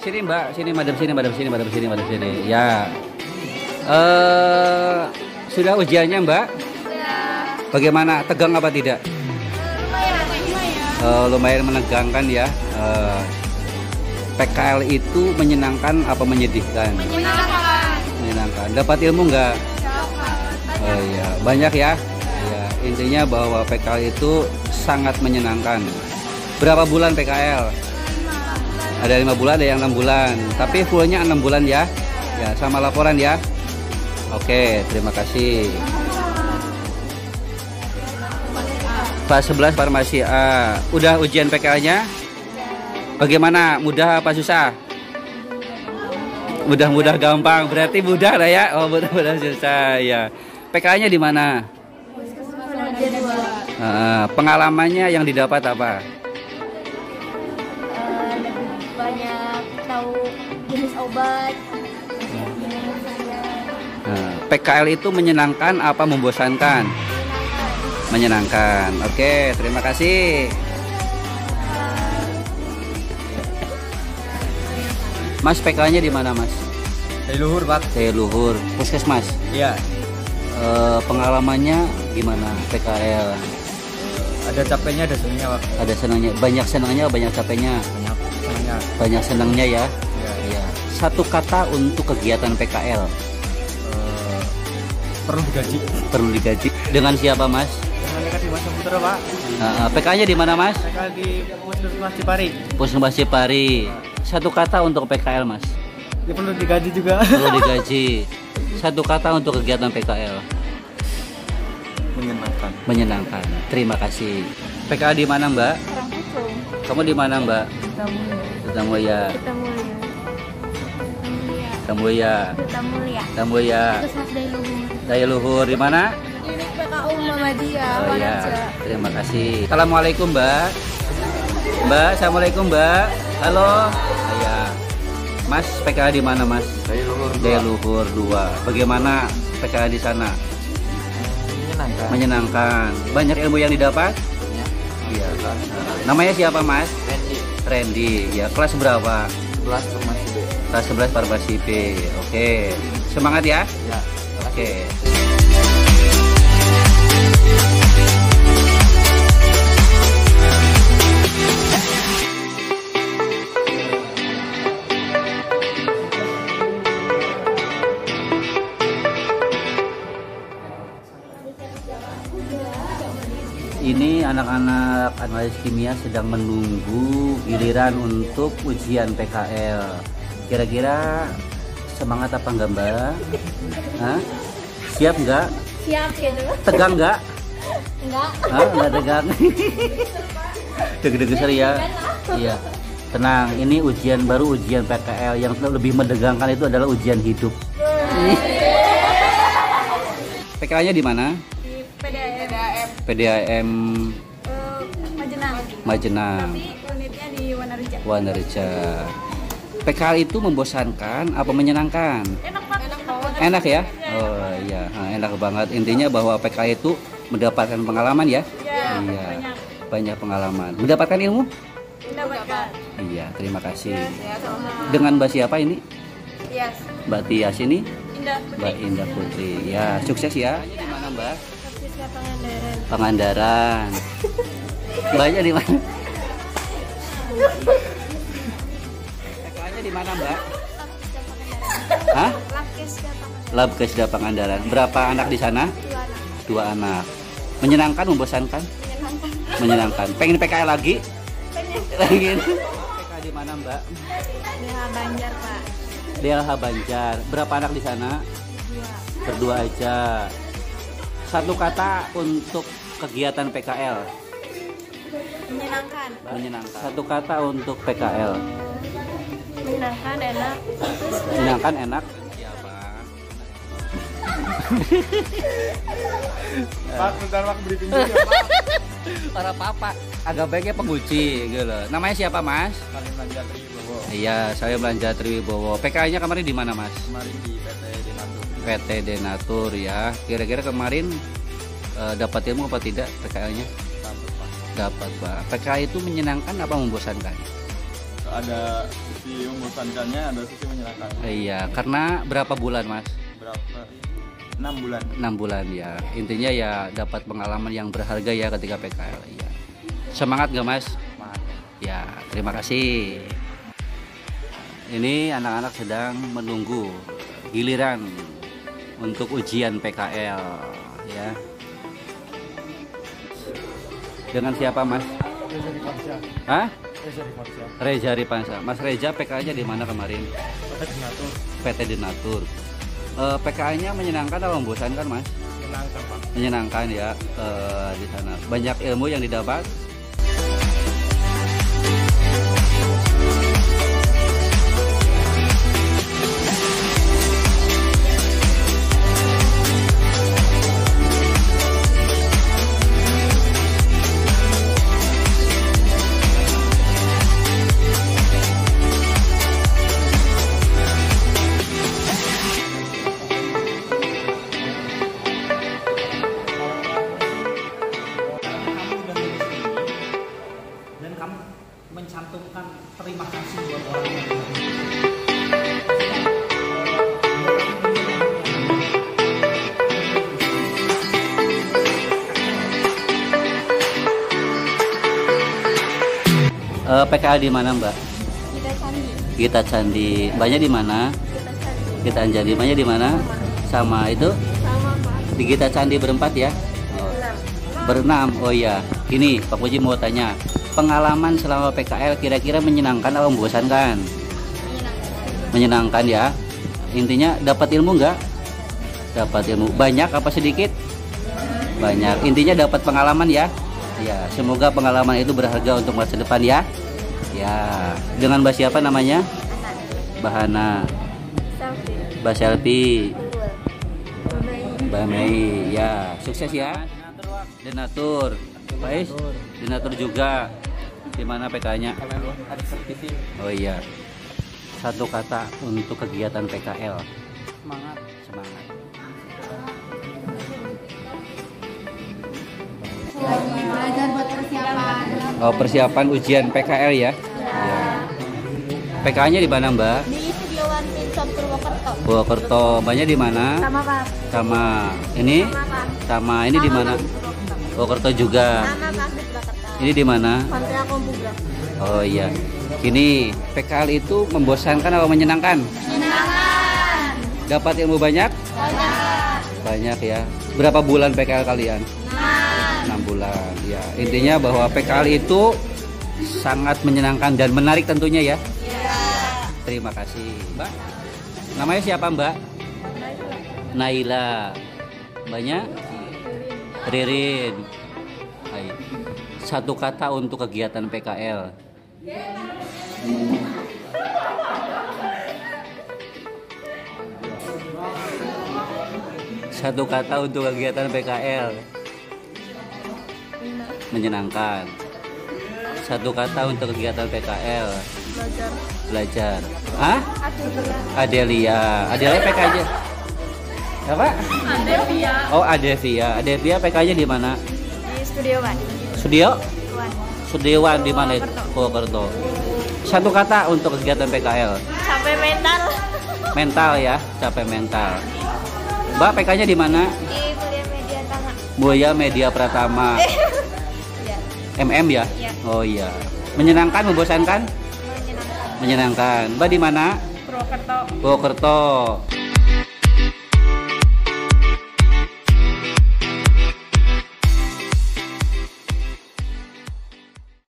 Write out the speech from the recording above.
Sini Mbak, sini madam sini, madam sini, madam sini, madam sini. Ya. Sudah ujiannya Mbak? Bagaimana? Tegang apa tidak? Lumayan menegangkan ya. PKL itu menyenangkan apa menyedihkan? Menyenangkan. Dapat ilmu nggak? Oh iya, banyak ya. Ya, intinya bahwa PKL itu sangat menyenangkan. Berapa bulan PKL? Ada 5 bulan, ada yang 6 bulan. Tapi fullnya 6 bulan ya. Ya, sama laporan ya. Oke, terima kasih. Kelas 11 Farmasi A. Udah ujian PKL-nya? Bagaimana? Mudah apa susah? Mudah-mudah gampang. Berarti mudah lah ya. Oh, mudah-mudah susah ya. PKL-nya di mana? Pengalamannya yang didapat apa? Banyak tahu jenis obat. PKL itu menyenangkan apa membosankan? Menyenangkan. Oke, terima kasih. Mas, PKL-nya di mana, Mas? Dari Luhur, Pak. Dari Luhur. Puskesmas. Iya. Pengalamannya gimana PKL? Ada capeknya, ada senangnya, Pak. Ada senangnya. Banyak senangnya, banyak capeknya. Banyak senangnya. Banyak senangnya ya. Iya. Iya. Satu kata untuk kegiatan PKL. Perlu digaji. Perlu digaji. Dengan siapa, Mas? Dengan dekat di Mas Putra, Pak. PKL-nya di mana, Mas? PKL di Puskesmas Cipari. Puskesmas Cipari. Satu kata untuk PKL, Mas. Dia perlu digaji juga. Perlu digaji. Satu kata untuk kegiatan PKL. Menyenangkan. Menyenangkan. Terima kasih. PKL di mana, Mbak? Kamu di mana, Mbak? Tetamulya. Tetamulya. Tetamulya. Daya Luhur di mana? Ini PKU Muhammadiyah. Oh ya. Terima kasih. Assalamualaikum, Mbak. Mbak, assalamualaikum, Mbak. Halo. Ya. Mas, PKL di mana, Mas? Daya Luhur. Daya Luhur 2. Bagaimana PKL di sana? Menyenangkan. Menyenangkan. Banyak ilmu yang didapat? Iya. Namanya siapa, Mas? Randy. Ya, kelas berapa? 11 Farmasi B. Kelas 11 Farmasi B. Oke. Semangat ya? Ya. Oke. Ini anak-anak analis kimia sedang menunggu giliran untuk ujian PKL. Kira-kira semangat apa enggak, Mbak? Hah? Siap enggak? Siap gitu. Tegang enggak? Enggak. Hah? Enggak tegang. Deg-deg seri ya. Iya. Tenang, ini ujian baru, ujian PKL. Yang lebih menegangkan itu adalah ujian hidup. PKL-nya di mana? Di PDAM. PDAM Majenang. Majenang. Tapi unitnya di Wanareja. Wanareja. PKL itu membosankan apa menyenangkan? Enak banget. Enak ya? Oh iya, enak banget. Intinya bahwa PKL itu mendapatkan pengalaman ya? Iya. Banyak pengalaman. Mendapatkan ilmu? Mendapatkan. Iya, terima kasih. Ya, sama. Dengan Mbak siapa ini? Yes. Mbak Tias ini? Indah. Mbak Indah Putri. Ya, sukses ya. Di mana, Mbak? Persisnya Pangandaran. Pangandaran. Mbaknya di mana? PKL-nya di mana, Mbak? Hah? Labkesda Pangandaran. Berapa anak di sana? 2 anak. Menyenangkan, membosankan? Menyenangkan. Pengen PKL lagi? Pengen. PKL di mana, Mbak? DH Banjar, Pak. DLH Banjar. Berapa anak di sana? 2. Berdua aja. Satu kata untuk kegiatan PKL. Menyenangkan. Menyenangkan. Satu kata untuk PKL. Menyenangkan, enak. Menyenangkan, enak. Pak, bentar Pak briefing dulu ya, Pak. Para papa agak baiknya penguji gitu loh. Namanya siapa, Mas? Kemarin belanja Triwibowo. Iya, saya belanja Triwibowo. PKL-nya kemarin di mana, Mas? Kemarin di PT Denatur. PT Denatur ya. Kira-kira kemarin dapat ilmu apa tidak PKL-nya? Dapat, Pak. Dapat, Pak. PKL itu menyenangkan apa membosankan? Ada sisi membosankannya, ada sisi menyenangkan. Iya, karena berapa bulan Mas? Berapa? 6 bulan. 6 bulan ya. Intinya ya dapat pengalaman yang berharga ya ketika PKL. Iya. Semangat gak Mas? Semangat. Ya, terima kasih. Ini anak-anak sedang menunggu giliran untuk ujian PKL ya. Dengan siapa Mas? Reza Rifansyah. Hah? Reza Rifansyah. Reza Rifansyah. Mas Reza PKL-nya di mana kemarin? PT Denatur. PT Denatur. PKL-nya menyenangkan atau membosankan Mas? Menyenangkan Pak. Menyenangkan ya di sana. Banyak ilmu yang didapat. Dan kamu mencantumkan terima kasih buat orang yang PKL di mana Mbak? Kita candi. Gita Candi. Mbaknya di mana? Kita candi. Kita Anjali. Mbaknya di mana? Sama itu Sama Pak. di Gita Candi berempat ya? Oh. Berenam. Oh iya. Gini, Pak Puji mau tanya. Pengalaman selama PKL kira-kira menyenangkan atau membosankan? Menyenangkan ya. Intinya dapat ilmu nggak? Dapat ilmu. Banyak apa sedikit? Banyak. Intinya dapat pengalaman ya. Ya, semoga pengalaman itu berharga untuk masa depan ya. Ya, dengan Mbak siapa namanya? Bahana, Selfie. Mbak Selvi, Unggul. Mbak Mei. Ya, sukses ya. Denatur, Pak Is, Denatur juga. Di mana PK-nya? Ada sertifikat. Oh iya. Satu kata untuk kegiatan PKL. semangat. Semangat. Lagi belajar buat persiapan. Oh, persiapan ujian PKL ya. Ya. PK-nya di mana, Mbak? Di Studiowan Pinson Purwokerto. Purwokerto. Mbaknya di mana? Sama Pak. Sama ini? Sama Pak. Sama ini di mana? Purwokerto juga. Sama Pak di Purwokerto. Ini di mana? Kontra Komputer. Oh iya. Gini, PKL itu membosankan atau menyenangkan? Menyenangkan. Dapat ilmu banyak? Banyak. Banyak ya. Berapa bulan PKL kalian? 6 bulan. Ya, intinya bahwa PKL itu sangat menyenangkan dan menarik tentunya ya. Terima kasih, Mbak. Namanya siapa, Mbak? Naila. Mbaknya? Ririn. Hai. Satu kata untuk kegiatan PKL. Satu kata untuk kegiatan PKL. Menyenangkan. Satu kata untuk kegiatan PKL. Belajar. Belajar. Hah? Adelia. Adelia PK aja. Apa? Adelia. Oh, Adevia. Adevia PK-nya di mana? Di Studiowan. Studio? Wan. Studiowan di mana itu? Purwokerto. Satu kata untuk kegiatan PKL. Sampai mental. Mental ya, capek mental. Mbak PK-nya di mana? Di Kuliah Media Tama. Buaya Media Pratama. Ya. MM ya? Iya. Oh iya. Menyenangkan, membosankan? Menyenangkan. Menyenangkan. Mbak di mana? Purwokerto. Purwokerto.